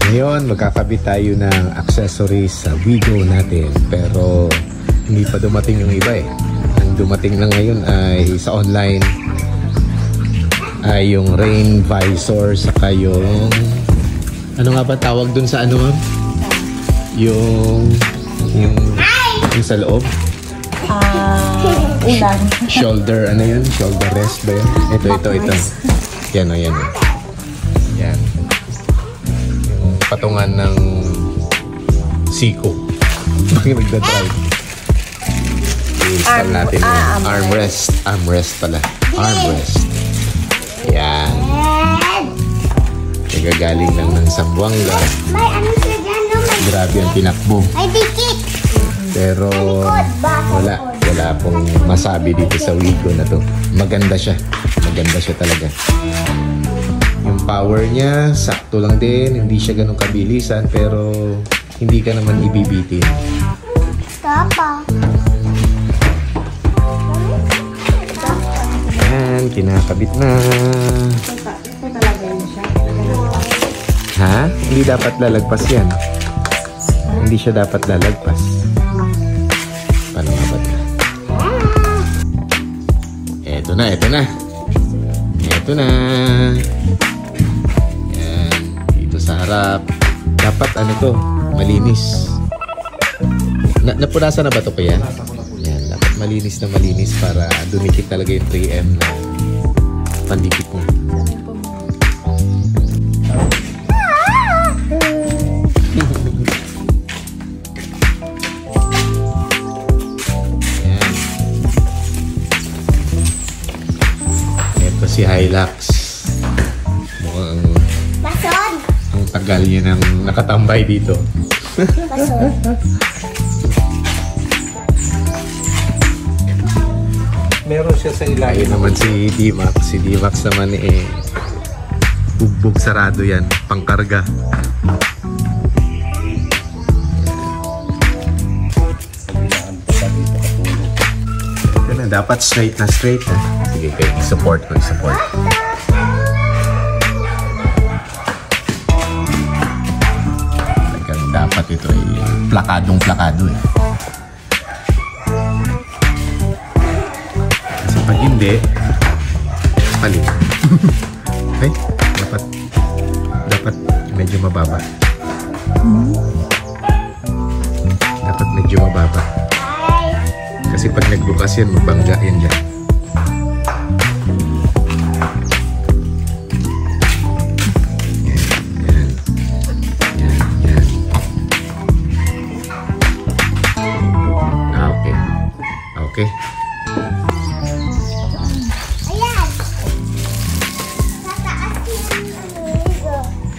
Ngayon, magkakabit tayo ng accessories sa Wigo natin. Pero hindi pa dumating yung iba eh. Ang dumating lang ngayon ay sa online ay yung rain visor, saka yung ano nga ba tawag dun sa ano ma'am? Yung sa loob? Ulan. Shoulder, ano yun? Shoulder rest ba yun? Ito. Yan o, yan o. Yan. Yung patungan ng siko. Bakit magdadrive? I-install natin yung armrest. Armrest pala. Armrest. Yan. Nagagaling lang ng Zamboanga. May ano siya dyan, no? Grabe ang tinakbo. May dikit. Pero wala pong masabi dito sa Wigo na to. Maganda siya. Maganda siya talaga. Yung power niya, sakto lang din. Hindi siya ganun kabilisan, pero hindi ka naman ibibitin. Tapa. Yan, kinakabit na. Ito talaga yun siya. Ha? Hindi dapat lalagpas yan. Hindi siya dapat lalagpas. Paano nga ba ito? Eto na. Eto na. Yan. Dito sa harap. Dapat ano to? Malinis. Napunasan na ba ito kaya? Yan. Dapat malinis para dumikit talaga yung 3M na pandikit mo. Si Hilux. Mukhang Bason. ang tagal niya nang nakatambay dito. Bason. Meron siya sa ilalim. Naman si D-Max. Si D-Max naman eh bugbog sarado yan. Pangkarga. Dapat straight na. Sige, kayo support. Dapat ito ay plakadong-plakado eh. Kasi pag hindi, palit. Okay? Dapat medyo mababa. Dapat medyo mababa. Kasi pag nagbukas yan, magbangga yan dyan. Yan. Okay. Ayan. Tataas yung Wigo.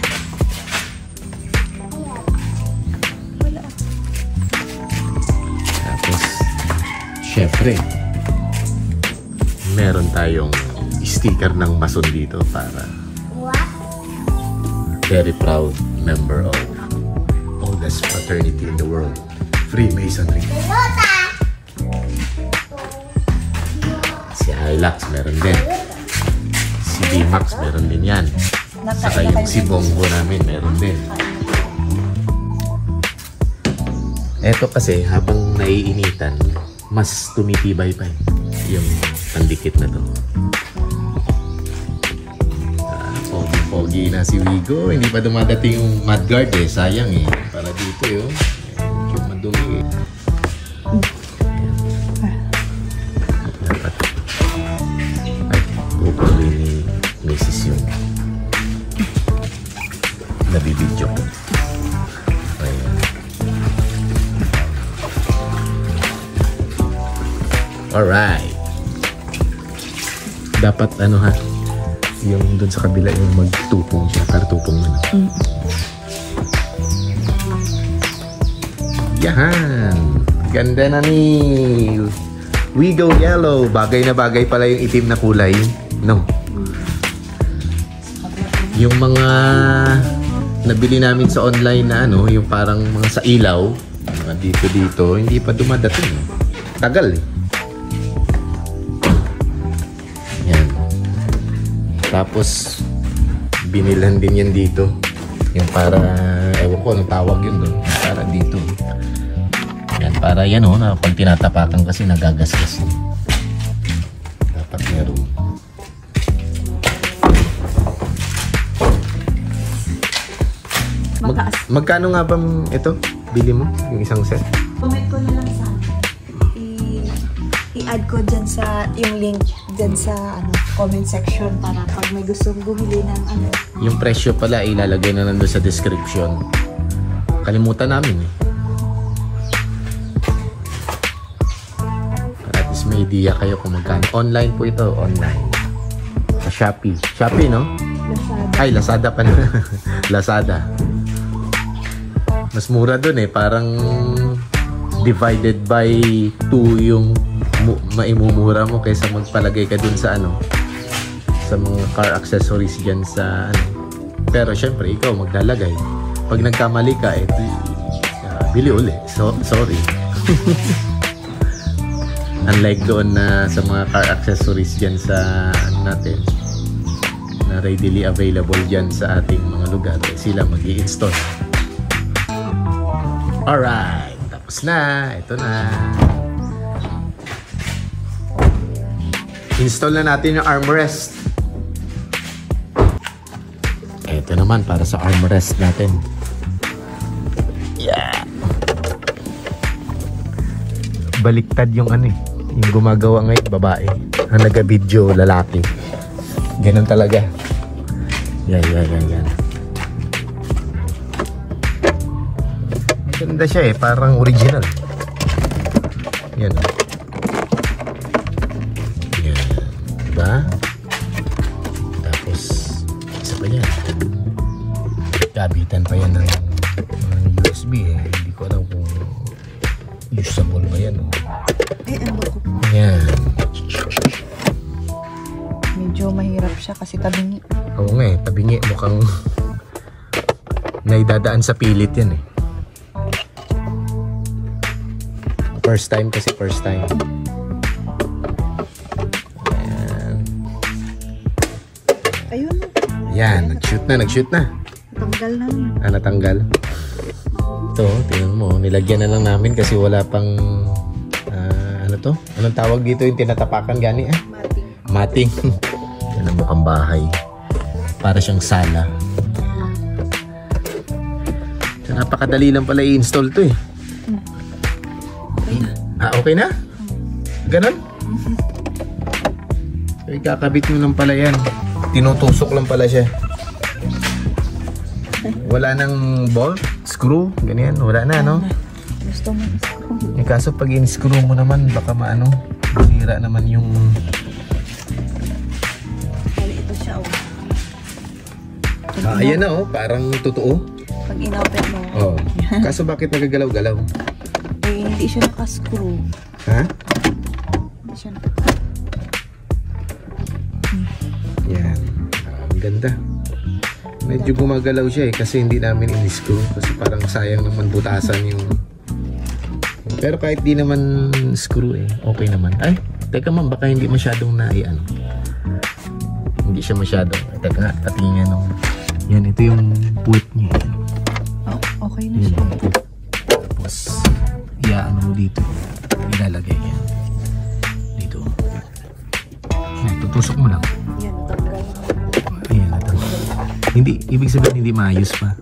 Ayan. Tapos, syempre, meron tayong sticker ng mason dito para What? very proud member of oldest fraternity in the world, Freemasonry. Pilota. Si Hilux meron din. Si D-Max meron din yan. Saka yung si Bongo namin meron din. Eto kasi habang naiinitan, mas tumitibay pa yung pandikit na to. Pogi na si Wigo. Hindi pa dumadating yung mudguard eh. Sayang eh. Para dito yun. Medyo madumi eh. Dapat. Ay, hopefully ni Mrs. yung nabibidyo ko. Ayan. Alright. Dapat ano ha, yung dun sa kabila yung magtupong siya, kartupong na. Yahan! Ganda na ni Wigo Yellow. Bagay na bagay pala yung itim na kulay. No? Yung mga nabili namin sa online na ano, yung parang mga sa ilaw, mga dito, hindi pa dumadating. Tagal eh. Yan. Tapos, binilhan din yan dito. Yung para, ewan ko anong tawag yun doon. Para dito. Yan, para yan o, na pag tinatapakan kasi nagagasgas. Dapat meron. Mataas. Magkano nga ba ito? Bili mo? Yung isang set? Comment ko na lang sa i-add ko dyan sa yung link dyan sa comment section para pag may gustong bumili ng Yung presyo pala ilalagay na nandun sa description. Kalimutan namin eh. Para at least may idea kayo kung magkano. Online po ito, online. Sa Shopee. Shopee, no? Lazada. Ay, Lazada pa na. Lazada. Mas mura dun eh. Parang divided by 2 yung maimumura mo kaysa magpalagay ka dun sa sa mga car accessories dyan sa Pero syempre, ikaw maglalagay. Pag nagkamali ka, bili uli. So, sorry. Unlike doon na sa mga car accessories dyan sa natin na readily available dyan sa ating mga lugar, sila mag-i-install. Alright, tapos na. Ito na. Install na natin yung armrest. Ito naman para sa armrest natin. Yeah. Baliktad yung yung gumagawa ngayon, babae. Ang nag-video, lalaki. Ganun talaga. Yan. Ganda siya eh, parang original. Yan. Yan. Diba? Tapos, isa pa yan. Kabitan pa yan ng USB eh. Hindi ko alam kung usable ba yan. Yan. Medyo mahirap siya kasi tabingi. Oo nga eh, tabingi. Mukhang naidadaan sa pilit yan eh. First time kasi, first time. Ayan. Ayun. Yan, nag-shoot na. Tanggal na. Natanggal. Ito, tingnan mo. Nilagyan na lang namin kasi wala pang anong tawag dito yung tinatapakan gani Mating. Yan ang mukhang bahay. Para siyang sala. So, napakadali lang pala i-install to eh. Okay na? Ganon? So, ikakabit mo lang pala yan. Tinutusok lang pala siya. Wala nang bolt, screw, ganyan. Wala na, no? Gusto mo screw. Kaso pag in-screw mo naman, baka masira naman yung... Kali ito siya, ayan na, parang totoo. Pag in-open mo. Kaso bakit nagagalaw-galaw? Hindi siya naka-screw. Ha? Hindi siya Yan. Ang ganda. Medyo gumagalaw siya kasi hindi namin in-screw. Kasi parang sayang naman butasan yung... Pero kahit di naman screw okay naman. Ay, teka man, baka hindi masyadong hindi siya masyadong. Teka nga, patingin nung... Yan, ito yung puwet niya. Okay na siya. Tapos, mo dito. Ilalagay yan. Dito. Yan, tutusok mo lang. Yan, natanggal. Ayan, natanggal. Hindi, ibig sabihin hindi maayos pa.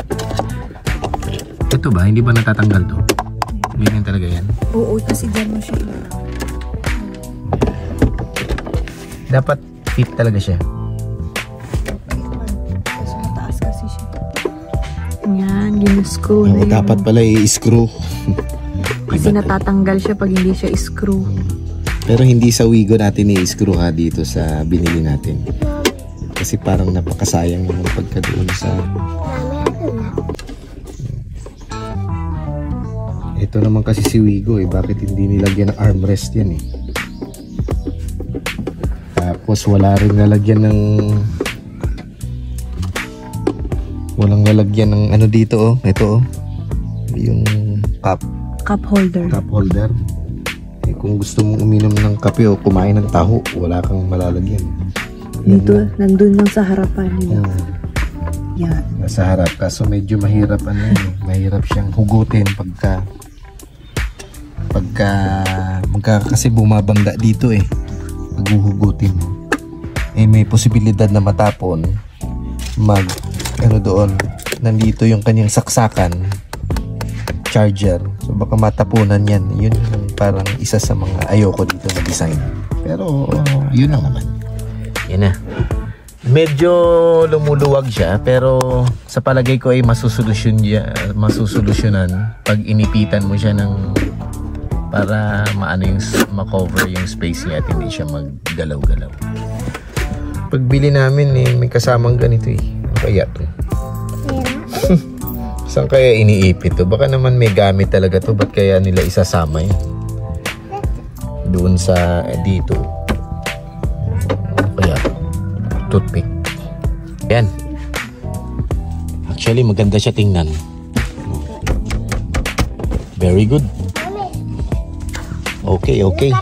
Ito ba? Hindi ba natatanggal to? Ganyan talaga yan? Oo, kasi dyan mo siya ilaw. Dapat fit talaga siya. Kasi mataas kasi siya. Yan, ginuscrew na yun. Dapat pala i-screw. Kasi natatanggal siya pag hindi siya screw. Pero hindi sa Wigo natin i-screw dito sa binili natin. Kasi parang napakasayang naman pagka doon sa... Ito naman kasi si Wigo bakit hindi nilagyan ng armrest yan Tapos wala rin nalagyan ng... Walang nalagyan ng ano dito Ito yung Cup holder. Cup holder. Kung gusto mong uminom ng kape o kumain ng taho, wala kang malalagyan. Dito, nandun lang sa harapan nila. Yan. Nasa harap. Kaso medyo mahirap mahirap siyang hugutin kasi bumabangga dito pag huhugutin mo. May posibilidad na matapon. Nandito yung kanyang saksakan, charger. So baka matapunan yan. Yun yung parang isa sa mga ayoko dito na design. Pero yun lang naman. Yan na. Medyo lumuluwag siya, pero sa palagay ko ay masusolusyonan pag inipitan mo siya para ma-cover yung space niya at hindi siya maggalaw-galaw. Pagbili namin may kasamang ganito Ano kaya to? Saan kaya iniipit to? Baka naman may gamit talaga to. Ba't kaya nila isasama doon sa dito? Kaya toothpick. Yan. Actually, maganda siya tingnan. Very good. Okay.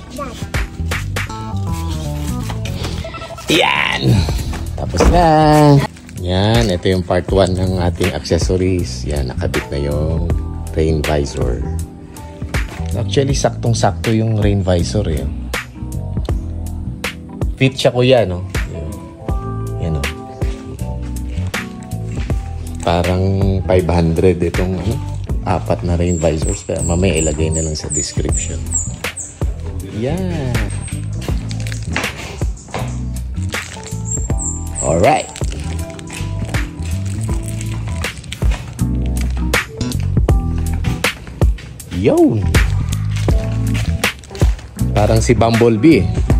Yan. Tapos na. Yan. Ito yung part 1 ng ating accessories. Yan. Nakabit na yung rain visor. Actually, saktong-sakto yung rain visor Fit siya kuya, no? Yan, parang 500 itong 4 na rain visors. Kaya mamaya ilagay na lang sa description. Yan. Alright. Yun. Parang si Bumblebee